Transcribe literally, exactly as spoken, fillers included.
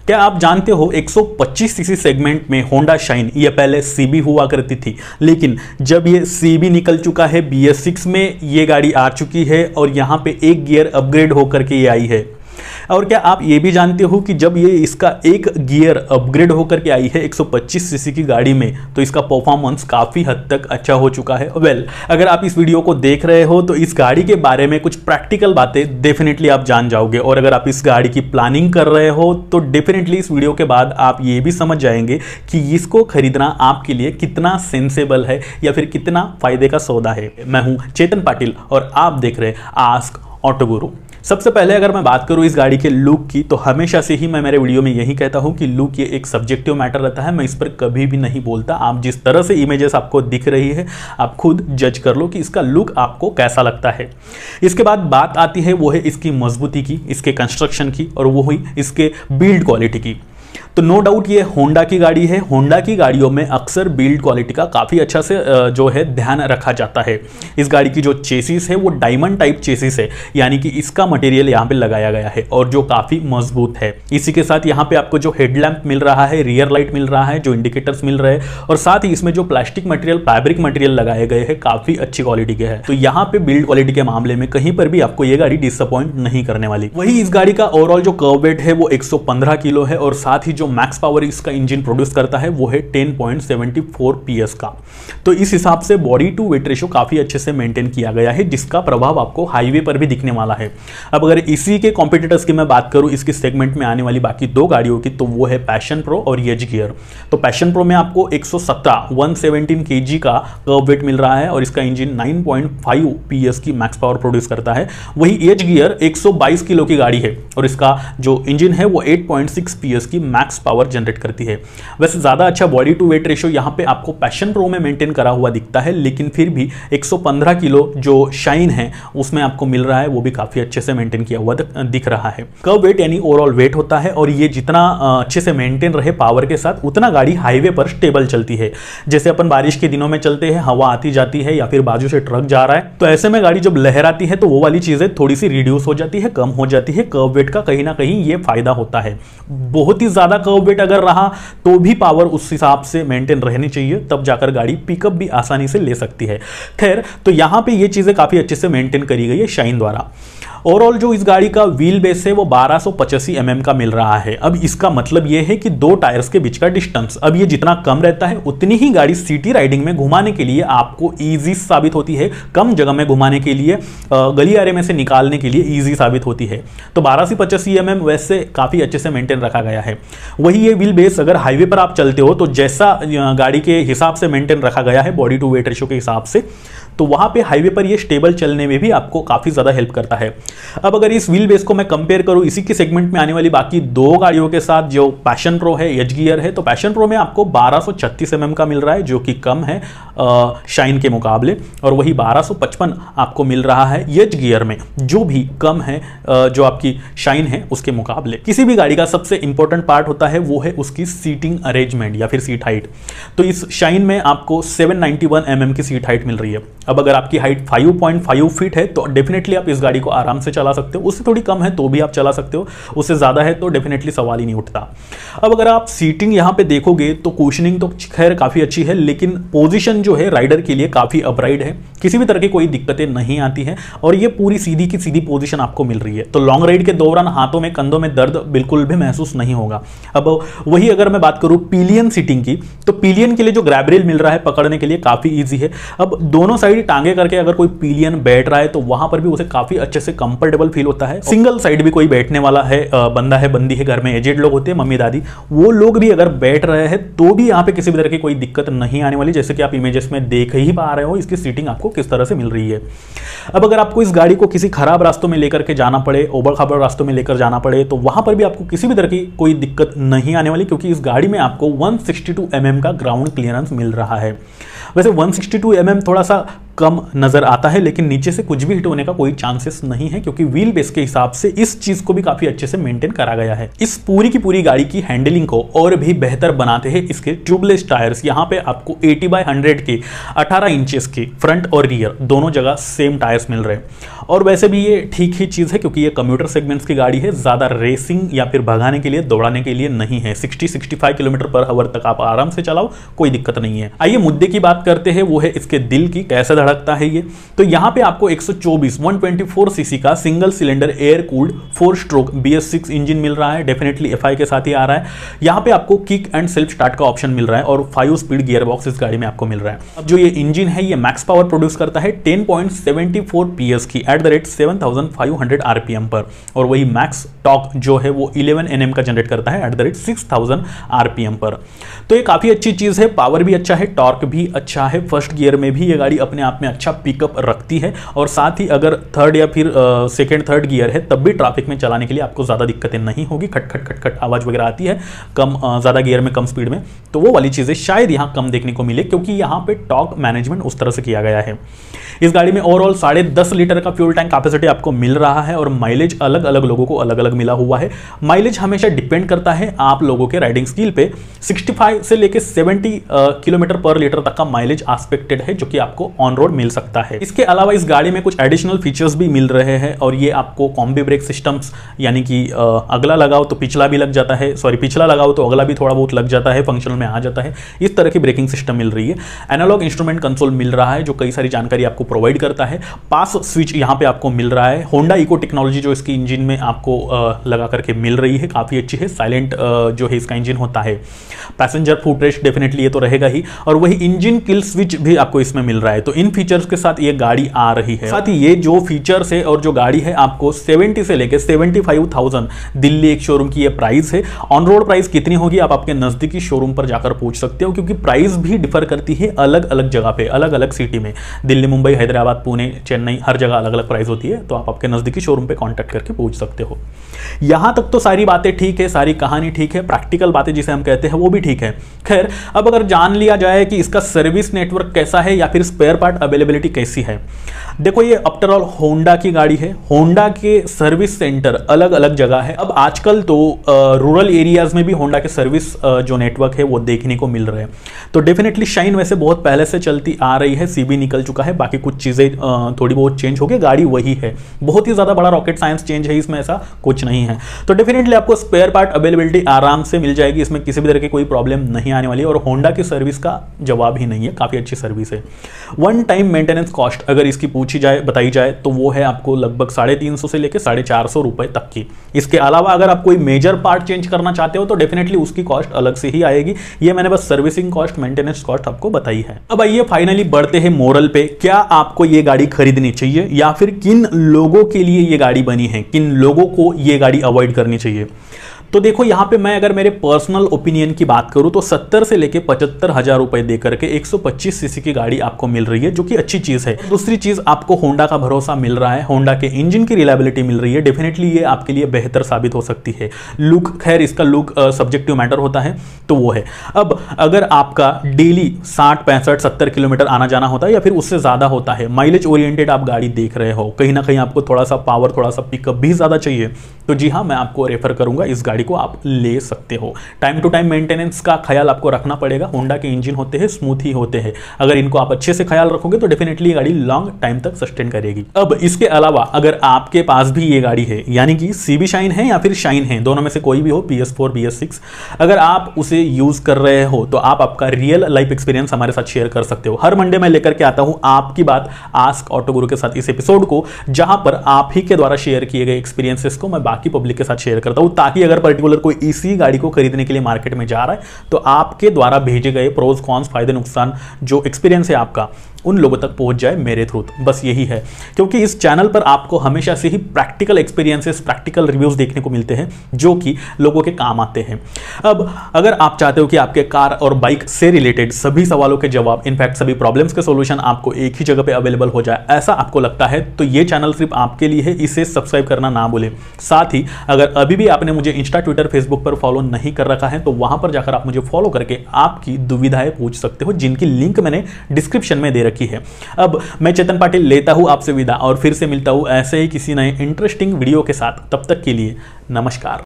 क्या आप जानते हो एक सौ पच्चीस सीसी सेगमेंट में होंडा शाइन ये पहले सीबी हुआ करती थी, लेकिन जब ये सीबी निकल चुका है बी एस सिक्स में ये गाड़ी आ चुकी है और यहाँ पे एक गियर अपग्रेड होकर के ये आई है। और क्या आप ये भी जानते हो कि जब ये इसका एक गियर अपग्रेड होकर के आई है एक सौ पच्चीस सीसी की गाड़ी में, तो इसका परफॉर्मेंस काफ़ी हद तक अच्छा हो चुका है। वेल well, अगर आप इस वीडियो को देख रहे हो तो इस गाड़ी के बारे में कुछ प्रैक्टिकल बातें डेफिनेटली आप जान जाओगे, और अगर आप इस गाड़ी की प्लानिंग कर रहे हो तो डेफिनेटली इस वीडियो के बाद आप ये भी समझ जाएंगे कि इसको खरीदना आपके लिए कितना सेंसेबल है या फिर कितना फायदे का सौदा है। मैं हूँ चेतन पाटिल और आप देख रहे हैं आस्क ऑटो गुरु। सबसे पहले अगर मैं बात करूं इस गाड़ी के लुक की, तो हमेशा से ही मैं मेरे वीडियो में यही कहता हूं कि लुक ये एक सब्जेक्टिव मैटर रहता है। मैं इस पर कभी भी नहीं बोलता। आप जिस तरह से इमेजेस आपको दिख रही है आप खुद जज कर लो कि इसका लुक आपको कैसा लगता है। इसके बाद बात आती है वो है इसकी मजबूती की, इसके कंस्ट्रक्शन की, और वो हुई इसके बिल्ड क्वालिटी की। तो नो डाउट ये होंडा की गाड़ी है। होंडा की गाड़ियों में अक्सर बिल्ड क्वालिटी का काफ़ी अच्छा से जो है ध्यान रखा जाता है। इस गाड़ी की जो चेसिस है वो डायमंड टाइप चेसिस है, यानी कि इसका मटेरियल यहाँ पे लगाया गया है और जो काफ़ी मजबूत है। इसी के साथ यहाँ पे आपको जो हेडलैम्प मिल रहा है, रियर लाइट मिल रहा है, जो इंडिकेटर्स मिल रहे हैं, और साथ ही इसमें जो प्लास्टिक मटेरियल, फैब्रिक मटेरियल लगाए गए हैं काफ़ी अच्छी क्वालिटी के हैं। तो यहाँ पे बिल्ड क्वालिटी के मामले में कहीं पर भी आपको ये गाड़ी डिसअपॉइंट नहीं करने वाली। वही इस गाड़ी का ओवरऑल जो कर्व वेट है वो एक सौ पंद्रह किलो है, और साथ ही जो मैक्स पावर इसका इंजन प्रोड्यूस करता है वो है ten point seven four P S का। तो इस हिसाब से बॉडी टू वेट रेशियो काफी अच्छे से मेंटेन किया गया है, जिसका प्रभाव आपको हाईवे पर भी दिखने वाला है। अब अगर इसी के कॉम्पिटिटर्स की मैं बात करूं इसके सेगमेंट में आने वाली बाकी दो गाड़ियों की, तो वो है पैशन प्रो और एज गियर। तो पैशन प्रो में आपको एक सौ सत्रह वन सेवनटीन केजी का कर्व वेट मिल रहा है और इसका engine nine point five P S की मैक्स पावर प्रोड्यूस करता है। वही एज गियर एक सौ बाईस किलो की गाड़ी है और इसका जो इंजन है वो eight point six P S की मैक्स पावर जनरेट करती है। वैसे ज्यादा अच्छा बॉडी टू वेट रेशियो यहां पे आपको पैशन प्रो में मेंटेन करा हुआ दिखता है, लेकिन फिर भी एक सौ पंद्रह किलो जो शाइन है उसमें आपको मिल रहा है वो भी काफी अच्छे से मेंटेन किया हुआ दिख रहा है। कर्व वेट यानी ओवरऑल वेट होता है, और ये जितना अच्छे से मेंटेन रहे पावर के साथ उतना गाड़ी हाईवे पर स्टेबल चलती है। जैसे अपन बारिश के दिनों में चलते हैं, हवा आती जाती है या फिर बाजू से ट्रक जा रहा है, तो ऐसे में गाड़ी जब लहराती है तो वो वाली चीजें थोड़ी सी रिड्यूस हो जाती है, कम हो जाती है। कर्व वेट का कहीं ना कहीं ये फायदा होता है। बहुत ही ज्यादा कर्व वेट अगर रहा तो भी पावर उस हिसाब से मेंटेन रहनी चाहिए, तब जाकर गाड़ी पिकअप भी आसानी से ले सकती है। खैर, तो यहां पे ये चीजें काफी अच्छे से मेंटेन करी गई है शाइन द्वारा। ओवरऑल जो इस गाड़ी का व्हील बेस है वो बारह सौ पचासी एम एम का मिल रहा है। अब इसका मतलब ये है कि दो टायर्स के बीच का डिस्टेंस अब ये जितना कम रहता है उतनी ही गाड़ी सिटी राइडिंग में घुमाने के लिए आपको इजी साबित होती है, कम जगह में घुमाने के लिए, गलियारे में से निकालने के लिए इजी साबित होती है। तो बारह सौ पचासी एम एम वैसे काफी अच्छे से मेंटेन रखा गया है। वही ये व्हील बेस अगर हाईवे पर आप चलते हो तो जैसा गाड़ी के हिसाब से मेंटेन रखा गया है बॉडी टू वेट रेशियो के हिसाब से, तो वहां पे हाईवे पर ये स्टेबल चलने में भी आपको काफी ज्यादा हेल्प करता है। अब अगर इस व्हील बेस को मैं कंपेयर करूं इसी के सेगमेंट में आने वाली बाकी दो गाड़ियों के साथ, जो पैशन प्रो है, एज गियर है, तो पैशन प्रो में आपको बारह सौ छत्तीस एम एम का मिल रहा है जो कि कम है शाइन के मुकाबले, और वही बारह सौ पचपन आपको मिल रहा है एज गियर में जो भी कम है आ, जो आपकी शाइन है उसके मुकाबले। किसी भी गाड़ी का सबसे इंपॉर्टेंट पार्ट होता है वो है उसकी सीटिंग अरेंजमेंट या फिर सीट हाइट। तो इस शाइन में आपको seven ninety one M M की सीट हाइट मिल रही है। अब अगर आपकी height five point five feet है तो डेफिनेटली आप इस गाड़ी को आराम से चला सकते हो। उससे थोड़ी कम है तो भी आप चला सकते हो, उससे ज्यादा है तो डेफिनेटली सवाल ही नहीं उठता। अब अगर आप सीटिंग यहां पे देखोगे तो कुशनिंग तो खैर काफी अच्छी है, लेकिन पोजीशन जो है राइडर के लिए काफी अपराइट है, किसी भी तरह की कोई दिक्कतें नहीं आती है और ये पूरी सीधी की सीधी पोजीशन आपको मिल रही है। तो लॉन्ग राइड के दौरान हाथों में, कंधों में दर्द बिल्कुल भी महसूस नहीं होगा। अब वही अगर मैं बात करूं पिलियन सीटिंग की, तो पिलियन के लिए जो ग्रैब रेल मिल रहा है पकड़ने के लिए काफी ईजी है। अब दोनों साइड टांगे करके अगर कोई पिलियन बैठ रहा है तो वहां पर भी उसे काफी अच्छे से कंफर्टेबल फील होता है। सिंगल साइड भी कोई बैठने वाला है, बंदा है, बंदी है, घर में एजेड लोग होते हैं, मम्मी दादी, वो लोग भी अगर बैठ रहे हैं तो भी यहाँ पे किसी भी तरह की कोई दिक्कत नहीं आने वाली। जैसे कि आप इमेजेस में देख ही पा रहे हो इसकी सीटिंग आपको किस तरह से मिल रही है। अब अगर आपको इस गाड़ी को किसी खराब रास्तों में लेकर के जाना पड़े, ओबड़ खाबड़ रास्तों में लेकर जाना पड़े, तो वहां पर भी आपको किसी भी तरह की कोई दिक्कत नहीं आने वाली, क्योंकि इस गाड़ी में आपको one sixty two M M का ग्राउंड क्लियरेंस मिल रहा है। वैसे one sixty two M M थोड़ा सा कम नजर आता है, लेकिन नीचे से कुछ भी हिट होने का कोई चांसेस नहीं है क्योंकि व्हील बेस के हिसाब से इस चीज को भी काफी अच्छे से मेंटेन करा गया है। इस पूरी की पूरी गाड़ी की हैंडलिंग को और भी बेहतर बनाते हैं इसके ट्यूबलेस टायर्स। यहाँ पे आपको अस्सी बाय हंड्रेड के अठारह इंचेस के फ्रंट और रियर दोनों जगह सेम टायर्स मिल रहे हैं और वैसे भी ये ठीक ही चीज है क्योंकि ये कम्यूटर सेगमेंट्स की गाड़ी है, ज्यादा रेसिंग या फिर भगाने के लिए दौड़ाने के लिए नहीं है। साठ पैंसठ किलोमीटर पर आवर तक आप आराम से चलाओ, कोई दिक्कत नहीं है। आइए मुद्दे की बात करते हैं, वो है इसके दिल की, कैसे धड़कता है ये। तो यहाँ पे आपको एक सौ चौबीस एक सौ चौबीस सीसी का single cylinder air cooled four stroke B S six engine मिल रहा है, डेफिनेटली एफ आई के साथ ही आ रहा है। यहाँ पे आपको किक एंड सेल्फ स्टार्ट का ऑप्शन मिल रहा है और फाइव स्पीड गियर बॉक्स इस गाड़ी में आपको मिल रहा है। अब जो ये इंजन है ये मैक्स पावर प्रोड्यूस करता है ten point seven four P S की at the rate seven thousand five hundred RPM पर, और वही मैक्स टॉर्क जो है वो इलेवन एन एम का जनरेट करता है at the rate six thousand RPM पर। तो ये काफी अच्छी चीज है, पावर भी अच्छा है, टॉर्क भी अच्छा है। फर्स्ट गियर में भी ये गाड़ी अपने आप में अच्छा पिकअप रखती है और साथ ही अगर थर्ड या फिर सेकेंड थर्ड गियर है तब भी ट्रैफिक में चलाने के लिए आपको ज्यादा दिक्कतें नहीं होगी। खट खट खट खट आवाज वगैरह आती है कम ज्यादा गियर में कम स्पीड में, तो वो वाली चीजें शायद यहाँ कम देखने को मिले क्योंकि यहाँ पे टॉर्क मैनेजमेंट उस तरह से किया गया है। इस गाड़ी में ओवरऑल साढ़े दस लीटर का फ्यूल टैंक कैपेसिटी आपको मिल रहा है और माइलेज अलग अलग लोगों को अलग अलग मिला हुआ है। माइलेज हमेशा डिपेंड करता है आप लोगों के राइडिंग स्किल पे। पैंसठ से लेके सत्तर किलोमीटर पर लीटर तक का माइलेज एक्सपेक्टेड है जो कि आपको ऑन रोड मिल सकता है। इसके अलावा इस गाड़ी में कुछ एडिशनल फीचर्स भी मिल रहे हैं और ये आपको कॉम्बी ब्रेक सिस्टम्स, यानी कि अगला लगाओ तो पिछला भी लग जाता है, सॉरी पिछला लगाओ तो अगला भी थोड़ा बहुत लग जाता है, फंक्शनल में आ जाता है, इस तरह की ब्रेकिंग सिस्टम मिल रही है। एनालॉग इंस्ट्रूमेंट कंसोल मिल रहा है जो कई सारी जानकारी आपको प्रोवाइड करता है। पास स्विच यहाँ पे आपको मिल रहा है। होंडा इको टेक्नोलॉजी जो इसकी इंजन में आपको लगा करके मिल रही है काफी अच्छी है। साइलेंट जो है इसका इंजन होता है। पैसेंजर फुट रेस्ट डेफिनेटली ये तो रहेगा ही, और वही इंजन किल स्विच भी आपको इसमें मिल रहा है। तो इन फीचर्स के साथ ये गाड़ी आ रही है। साथ ही ये जो फीचर्स है और जो गाड़ी है आपको सत्तर से लेके पचहत्तर हज़ार दिल्ली एक शोरूम की ये प्राइस है। ऑन रोड प्राइस कितनी होगी आप आपके नजदीकी शोरूम पर जाकर पूछ सकते हो क्योंकि प्राइस भी डिफर करती है अलग अलग जगह पे, अलग अलग सिटी में। दिल्ली, मुंबई, हैदराबाद, पुणे, चेन्नई, हर जगह अलग अलग प्राइस होती है। तो आप आपके नजदीकी शोरूम पे कांटेक्ट करके पूछ सकते हो। यहां तक तो सारी बातें ठीक है, सारी कहानी ठीक है, प्रैक्टिकल बातें जिसे हम कहते हैं वो भी ठीक है। खैर अब अगर जान लिया जाए कि इसका सर्विस नेटवर्क कैसा है या फिर स्पेयर पार्ट अवेलेबिलिटी कैसी है। देखो ये आफ्टर ऑल होंडा की गाड़ी है, होंडा के सर्विस सेंटर अलग अलग जगह है। अब आजकल तो रूरल एरियाज में भी होंडा के सर्विस जो नेटवर्क है वो देखने को मिल रहे हैं। तो डेफिनेटली शाइन वैसे बहुत पहले से चलती आ रही है, सीबी निकल चुका है, बाकी कुछ चीजें थोड़ी बहुत चेंज हो गई, गाड़ी वही है। बहुत ही ज्यादा बड़ा रॉकेट साइंस चेंज है इसमें, ऐसा कुछ नहीं है। तो डेफिनेटली आपको स्पेयर पार्ट अवेलेबिलिटी आराम से मिल जाएगी, इसमें किसी भी तरह की कोई प्रॉब्लम नहीं आने वाली है और होंडा की सर्विस का जवाब ही नहीं है, काफी अच्छी सर्विस है। वन टाइम मेंटेनेंस कॉस्ट अगर इसकी पूछी जाए बताई जाए तो वो है आपको लगभग साढ़े तीन सौ से लेकर साढ़े चार सौ रुपए तक की। इसके अलावा अगर आप कोई मेजर पार्ट चेंज करना चाहते हो तो डेफिनेटली उसकी कॉस्ट अलग से ही आएगी। ये मैंने बस सर्विसिंग कॉस्ट, मेंटेनेंस कॉस्ट आपको बताई है। अब आइए फाइनली बढ़ते हैं मोरल पे। क्या आपको ये गाड़ी खरीदनी चाहिए या फिर किन लोगों के लिए ये गाड़ी बनी है, किन लोगों को ये गाड़ी अवॉइड करनी चाहिए। तो देखो यहाँ पे मैं अगर मेरे पर्सनल ओपिनियन की बात करूं तो सत्तर से लेके पचहत्तर हजार रुपए देकर के एक सौ पच्चीस सीसी की गाड़ी आपको मिल रही है जो कि अच्छी चीज है। दूसरी चीज आपको होंडा का भरोसा मिल रहा है, होंडा के इंजन की रिलायबिलिटी मिल रही है, डेफिनेटली ये आपके लिए बेहतर साबित हो सकती है। लुक, खैर इसका लुक सब्जेक्टिव मैटर होता है तो वो है। अब अगर आपका डेली साठ पैंसठ सत्तर किलोमीटर आना जाना होता है या फिर उससे ज्यादा होता है, माइलेज ओरिएंटेड आप गाड़ी देख रहे हो, कहीं ना कहीं आपको थोड़ा सा पावर, थोड़ा सा पिकअप भी ज्यादा चाहिए, तो जी हाँ मैं आपको रेफर करूंगा इस गाड़ी को आप ले सकते हो। टाइम टू टाइम मेंटेनेंस का ख्याल आपको रखना पड़ेगा। होंडा के इंजन होते हैं स्मूथ ही होते हैं, अगर इनको आप अच्छे से ख्याल रखोगे तो डेफिनेटली ये गाड़ी लॉन्ग टाइम तक सस्टेन करेगी। अब इसके अलावा अगर आपके पास भी ये गाड़ी है, यानी कि सीबी शाइन है या फिर शाइन है, दोनों में से कोई भी हो, B S four, B S six, अगर आप उसे यूज कर रहे हो तो आप आपका रियल लाइफ एक्सपीरियंस हमारे साथ शेयर कर सकते हो। हर मंडे मैं लेकर के आता हूं आपकी बात आस्क ऑटो गुरु के साथ इस एपिसोड को, जहां पर आप ही के द्वारा शेयर किए गए एक्सपीरियंसेस को मैं बाकी पब्लिक के साथ शेयर करता हूं, ताकि अगर पर्टिकुलर कोई इसी गाड़ी को खरीदने के लिए मार्केट में जा रहा है तो आपके द्वारा भेजे गए प्रोज कॉन्स, फायदे नुकसान जो एक्सपीरियंस है आपका उन लोगों तक पहुंच जाए मेरे थ्रू। बस यही है, क्योंकि इस चैनल पर आपको हमेशा से ही प्रैक्टिकल एक्सपीरियंसेस, प्रैक्टिकल रिव्यूज देखने को मिलते हैं जो कि लोगों के काम आते हैं। अब अगर आप चाहते हो कि आपके कार और बाइक से रिलेटेड सभी सवालों के जवाब, इनफैक्ट सभी प्रॉब्लम्स के सॉल्यूशन आपको एक ही जगह पे अवेलेबल हो जाए, ऐसा आपको लगता है तो ये चैनल सिर्फ आपके लिए है, इसे सब्सक्राइब करना ना भूलें। साथ ही अगर अभी भी आपने मुझे इंस्टा, ट्विटर, फेसबुक पर फॉलो नहीं कर रखा है तो वहां पर जाकर आप मुझे फॉलो करके आपकी दुविधाएं पूछ सकते हो, जिनकी लिंक मैंने डिस्क्रिप्शन में दे रखी रखी है। अब मैं चेतन पाटिल लेता हूँ आपसे विदा और फिर से मिलता हूँ ऐसे ही किसी नए इंटरेस्टिंग वीडियो के साथ। तब तक के लिए नमस्कार।